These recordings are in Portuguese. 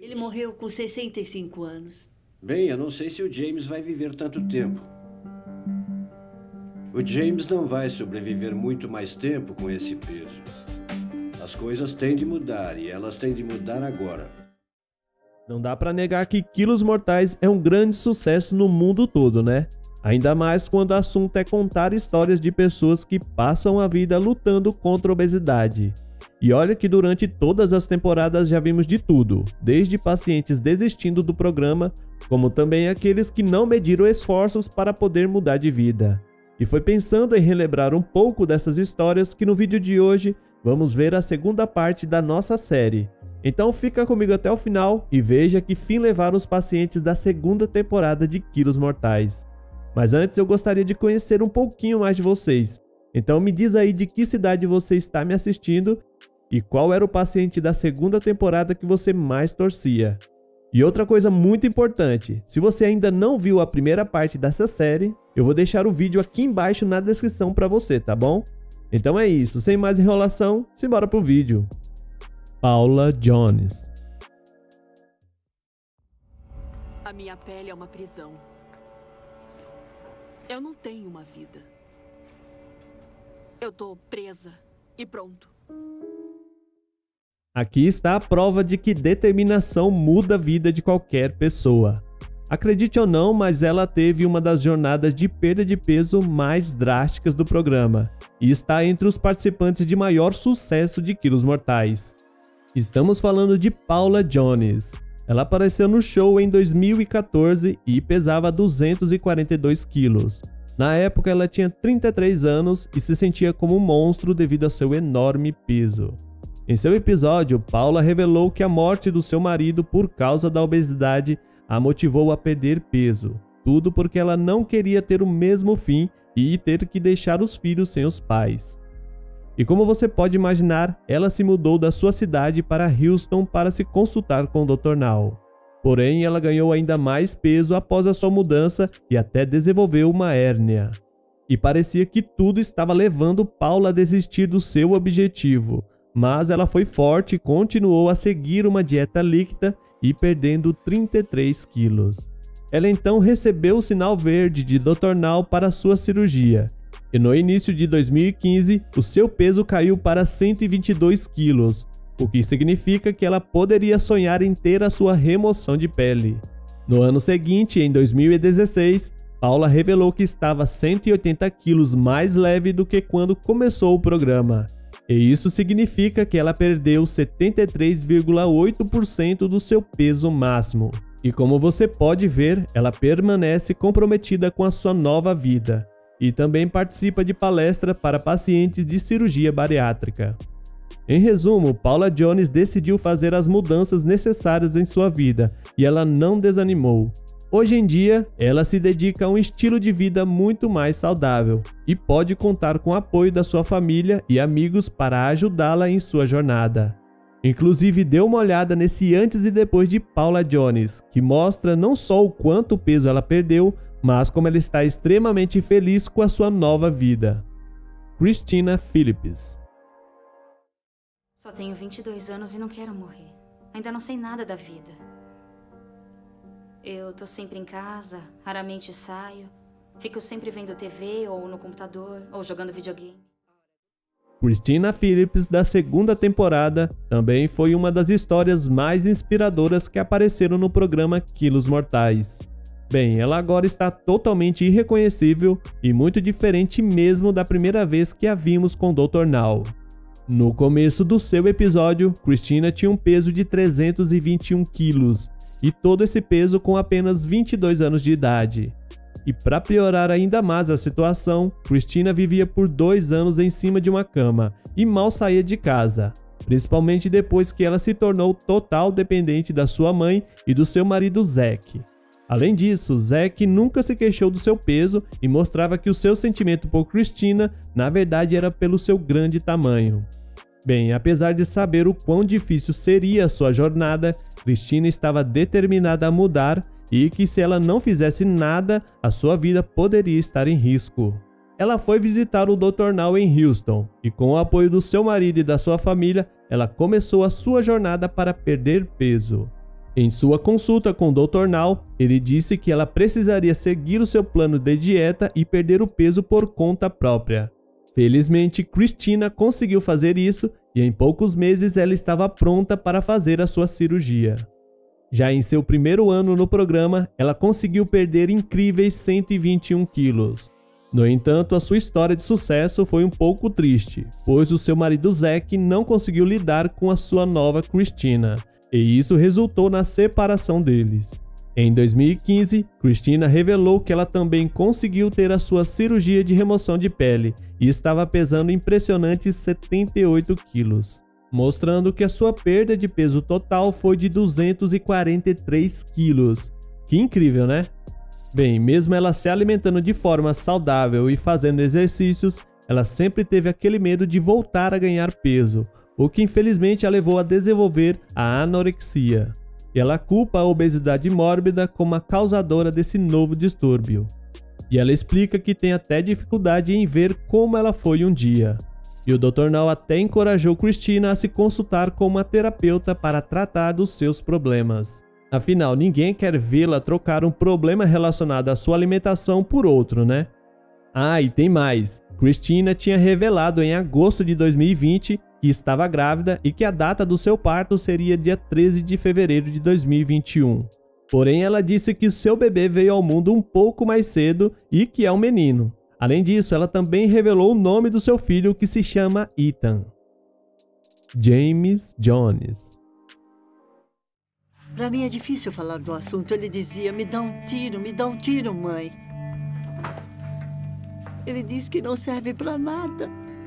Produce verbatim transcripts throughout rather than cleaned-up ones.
Ele morreu com sessenta e cinco anos. Bem, eu não sei se o James vai viver tanto tempo. O James não vai sobreviver muito mais tempo com esse peso. As coisas têm de mudar e elas têm de mudar agora. Não dá pra negar que Quilos Mortais é um grande sucesso no mundo todo, né? Ainda mais quando o assunto é contar histórias de pessoas que passam a vida lutando contra a obesidade. E olha que durante todas as temporadas já vimos de tudo, desde pacientes desistindo do programa, como também aqueles que não mediram esforços para poder mudar de vida. E foi pensando em relembrar um pouco dessas histórias que no vídeo de hoje vamos ver a segunda parte da nossa série. Então fica comigo até o final e veja que fim levaram os pacientes da segunda temporada de Quilos Mortais. Mas antes eu gostaria de conhecer um pouquinho mais de vocês. Então me diz aí de que cidade você está me assistindo e qual era o paciente da segunda temporada que você mais torcia. E outra coisa muito importante, se você ainda não viu a primeira parte dessa série, eu vou deixar o vídeo aqui embaixo na descrição para você, tá bom? Então é isso, sem mais enrolação, simbora pro vídeo. Paula Jones. A minha pele é uma prisão. Eu não tenho uma vida. Eu tô presa e pronto. Aqui está a prova de que determinação muda a vida de qualquer pessoa. Acredite ou não, mas ela teve uma das jornadas de perda de peso mais drásticas do programa e está entre os participantes de maior sucesso de Quilos Mortais. Estamos falando de Paula Jones. Ela apareceu no show em dois mil e quatorze e pesava duzentos e quarenta e dois quilos. Na época ela tinha trinta e três anos e se sentia como um monstro devido ao seu enorme peso. Em seu episódio, Paula revelou que a morte do seu marido por causa da obesidade a motivou a perder peso. Tudo porque ela não queria ter o mesmo fim e ter que deixar os filhos sem os pais. E como você pode imaginar, ela se mudou da sua cidade para Houston para se consultar com o doutor Now. Porém, ela ganhou ainda mais peso após a sua mudança e até desenvolveu uma hérnia. E parecia que tudo estava levando Paula a desistir do seu objetivo. Mas ela foi forte e continuou a seguir uma dieta líquida e perdendo trinta e três quilos. Ela então recebeu o sinal verde de doutor Now para sua cirurgia. E no início de dois mil e quinze, o seu peso caiu para cento e vinte e dois quilos, o que significa que ela poderia sonhar em ter a sua remoção de pele. No ano seguinte, em dois mil e dezesseis, Paula revelou que estava cento e oitenta quilos mais leve do que quando começou o programa. E isso significa que ela perdeu setenta e três vírgula oito por cento do seu peso máximo. E como você pode ver, ela permanece comprometida com a sua nova vida. E também participa de palestra para pacientes de cirurgia bariátrica. Em resumo, Paula Jones decidiu fazer as mudanças necessárias em sua vida e ela não desanimou. Hoje em dia, ela se dedica a um estilo de vida muito mais saudável e pode contar com o apoio da sua família e amigos para ajudá-la em sua jornada. Inclusive, dê uma olhada nesse antes e depois de Paula Jones, que mostra não só o quanto peso ela perdeu, mas como ela está extremamente feliz com a sua nova vida. Christina Phillips. Só tenho vinte e dois anos e não quero morrer. Ainda não sei nada da vida. Eu tô sempre em casa, raramente saio. Fico sempre vendo T V ou no computador ou jogando videogame. Christina Phillips, da segunda temporada, também foi uma das histórias mais inspiradoras que apareceram no programa Quilos Mortais. Bem, ela agora está totalmente irreconhecível e muito diferente mesmo da primeira vez que a vimos com o doutor Now. No começo do seu episódio, Christina tinha um peso de trezentos e vinte e um quilos e todo esse peso com apenas vinte e dois anos de idade. E para piorar ainda mais a situação, Christina vivia por dois anos em cima de uma cama e mal saía de casa, principalmente depois que ela se tornou total dependente da sua mãe e do seu marido Zack. Além disso, Zack nunca se queixou do seu peso e mostrava que o seu sentimento por Christina, na verdade, era pelo seu grande tamanho. Bem, apesar de saber o quão difícil seria a sua jornada, Christina estava determinada a mudar e que se ela não fizesse nada, a sua vida poderia estar em risco. Ela foi visitar o doutor Now em Houston e com o apoio do seu marido e da sua família, ela começou a sua jornada para perder peso. Em sua consulta com o doutor Now, ele disse que ela precisaria seguir o seu plano de dieta e perder o peso por conta própria. Felizmente, Christina conseguiu fazer isso e em poucos meses ela estava pronta para fazer a sua cirurgia. Já em seu primeiro ano no programa, ela conseguiu perder incríveis cento e vinte e um quilos. No entanto, a sua história de sucesso foi um pouco triste, pois o seu marido Zack não conseguiu lidar com a sua nova Christina, e isso resultou na separação deles. Em dois mil e quinze, Christina revelou que ela também conseguiu ter a sua cirurgia de remoção de pele e estava pesando impressionantes setenta e oito quilos, mostrando que a sua perda de peso total foi de duzentos e quarenta e três quilos. Que incrível, né? Bem, mesmo ela se alimentando de forma saudável e fazendo exercícios, ela sempre teve aquele medo de voltar a ganhar peso, o que infelizmente a levou a desenvolver a anorexia. E ela culpa a obesidade mórbida como a causadora desse novo distúrbio. E ela explica que tem até dificuldade em ver como ela foi um dia. E o doutor Now até encorajou Christina a se consultar com uma terapeuta para tratar dos seus problemas. Afinal, ninguém quer vê-la trocar um problema relacionado à sua alimentação por outro, né? Ah, e tem mais. Christina tinha revelado em agosto de dois mil e vinte que estava grávida e que a data do seu parto seria dia treze de fevereiro de dois mil e vinte e um. Porém, ela disse que seu bebê veio ao mundo um pouco mais cedo e que é um menino. Além disso, ela também revelou o nome do seu filho, que se chama Ethan. James Jones. Para mim é difícil falar do assunto. Ele dizia, me dá um tiro, me dá um tiro, mãe. Ele diz que não serve para nada.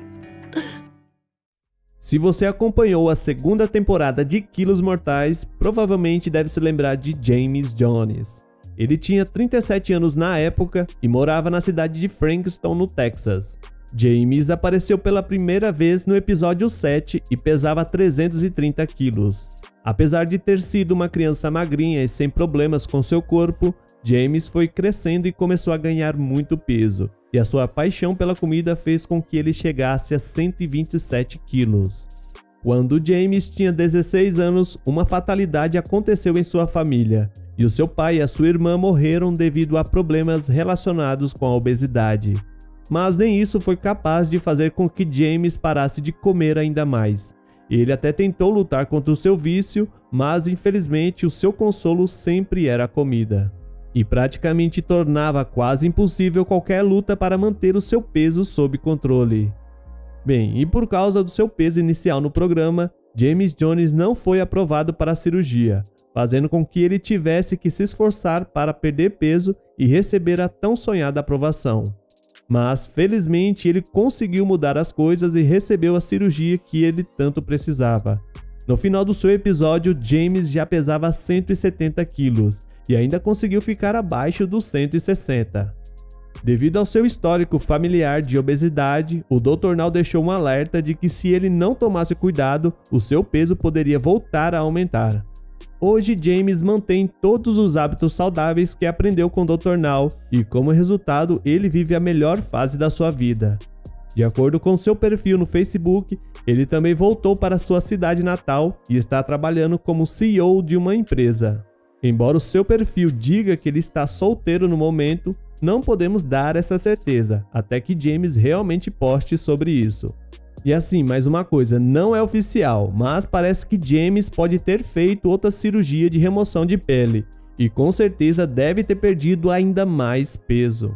Se você acompanhou a segunda temporada de Quilos Mortais, provavelmente deve se lembrar de James Jones. Ele tinha trinta e sete anos na época e morava na cidade de Frankston, no Texas. James apareceu pela primeira vez no episódio sete e pesava trezentos e trinta quilos. Apesar de ter sido uma criança magrinha e sem problemas com seu corpo, James foi crescendo e começou a ganhar muito peso, e a sua paixão pela comida fez com que ele chegasse a cento e vinte e sete quilos. Quando James tinha dezesseis anos, uma fatalidade aconteceu em sua família, e o seu pai e a sua irmã morreram devido a problemas relacionados com a obesidade. Mas nem isso foi capaz de fazer com que James parasse de comer ainda mais. Ele até tentou lutar contra o seu vício, mas infelizmente o seu consolo sempre era a comida. E praticamente tornava quase impossível qualquer luta para manter o seu peso sob controle. Bem, e por causa do seu peso inicial no programa, James Jones não foi aprovado para a cirurgia, fazendo com que ele tivesse que se esforçar para perder peso e receber a tão sonhada aprovação. Mas, felizmente, ele conseguiu mudar as coisas e recebeu a cirurgia que ele tanto precisava. No final do seu episódio, James já pesava cento e setenta quilos e ainda conseguiu ficar abaixo dos cento e sessenta. Devido ao seu histórico familiar de obesidade, o doutor Now deixou um alerta de que se ele não tomasse cuidado, o seu peso poderia voltar a aumentar. Hoje, James mantém todos os hábitos saudáveis que aprendeu com o doutor Now e, como resultado, ele vive a melhor fase da sua vida. De acordo com seu perfil no Facebook, ele também voltou para sua cidade natal e está trabalhando como C E O de uma empresa. Embora o seu perfil diga que ele está solteiro no momento, não podemos dar essa certeza, até que James realmente poste sobre isso. E assim, mais uma coisa, não é oficial, mas parece que James pode ter feito outra cirurgia de remoção de pele, e com certeza deve ter perdido ainda mais peso.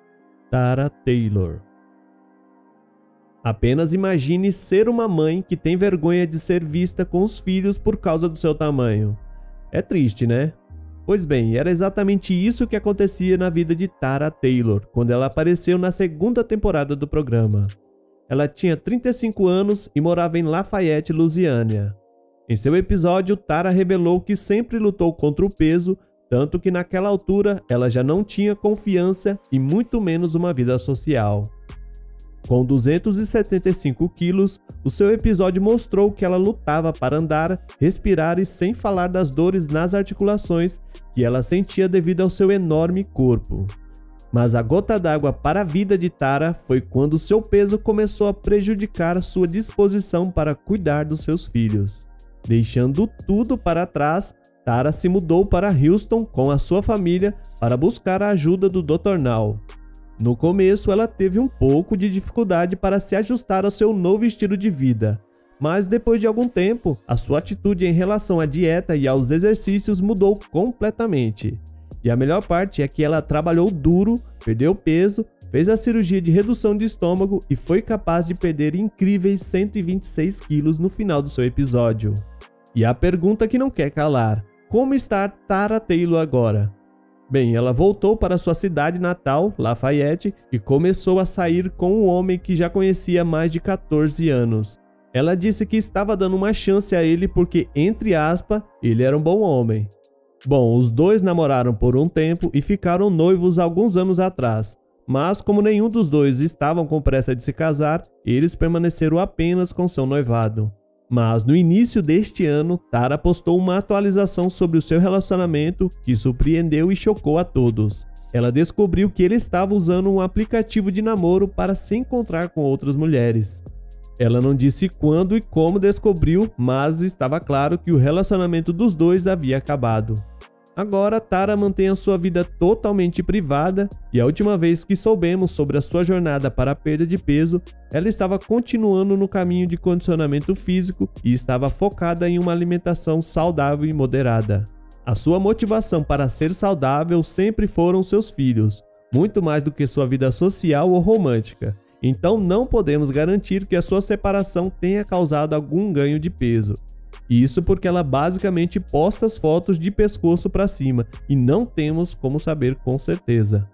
Tara Taylor. Apenas imagine ser uma mãe que tem vergonha de ser vista com os filhos por causa do seu tamanho. É triste, né? Pois bem, era exatamente isso que acontecia na vida de Tara Taylor, quando ela apareceu na segunda temporada do programa. Ela tinha trinta e cinco anos e morava em Lafayette, Louisiana. Em seu episódio, Tara revelou que sempre lutou contra o peso, tanto que naquela altura ela já não tinha confiança e muito menos uma vida social. Com duzentos e setenta e cinco quilos, o seu episódio mostrou que ela lutava para andar, respirar e sem falar das dores nas articulações que ela sentia devido ao seu enorme corpo. Mas a gota d'água para a vida de Tara foi quando seu peso começou a prejudicar sua disposição para cuidar dos seus filhos. Deixando tudo para trás, Tara se mudou para Houston com a sua família para buscar a ajuda do doutor Now. No começo, ela teve um pouco de dificuldade para se ajustar ao seu novo estilo de vida, mas depois de algum tempo, a sua atitude em relação à dieta e aos exercícios mudou completamente. E a melhor parte é que ela trabalhou duro, perdeu peso, fez a cirurgia de redução de estômago e foi capaz de perder incríveis cento e vinte e seis quilos no final do seu episódio. E a pergunta que não quer calar: como está Tara Taylor agora? Bem, ela voltou para sua cidade natal, Lafayette, e começou a sair com um homem que já conhecia há mais de quatorze anos. Ela disse que estava dando uma chance a ele porque, entre aspas, ele era um bom homem. Bom, os dois namoraram por um tempo e ficaram noivos alguns anos atrás, mas como nenhum dos dois estavam com pressa de se casar, eles permaneceram apenas com seu noivado. Mas no início deste ano, Tara postou uma atualização sobre o seu relacionamento que surpreendeu e chocou a todos. Ela descobriu que ele estava usando um aplicativo de namoro para se encontrar com outras mulheres. Ela não disse quando e como descobriu, mas estava claro que o relacionamento dos dois havia acabado. Agora, Tara mantém a sua vida totalmente privada e a última vez que soubemos sobre a sua jornada para a perda de peso, ela estava continuando no caminho de condicionamento físico e estava focada em uma alimentação saudável e moderada. A sua motivação para ser saudável sempre foram seus filhos, muito mais do que sua vida social ou romântica. Então não podemos garantir que a sua separação tenha causado algum ganho de peso. Isso porque ela basicamente posta as fotos de pescoço para cima e não temos como saber com certeza.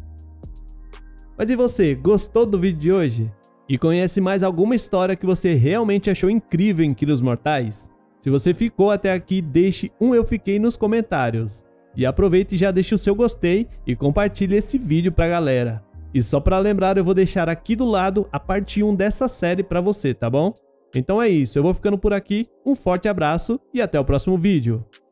Mas e você, gostou do vídeo de hoje? E conhece mais alguma história que você realmente achou incrível em Quilos Mortais? Se você ficou até aqui, deixe um eu fiquei nos comentários. E aproveite e já deixe o seu gostei e compartilhe esse vídeo pra galera. E só para lembrar, eu vou deixar aqui do lado a parte um dessa série para você, tá bom? Então é isso, eu vou ficando por aqui, um forte abraço e até o próximo vídeo.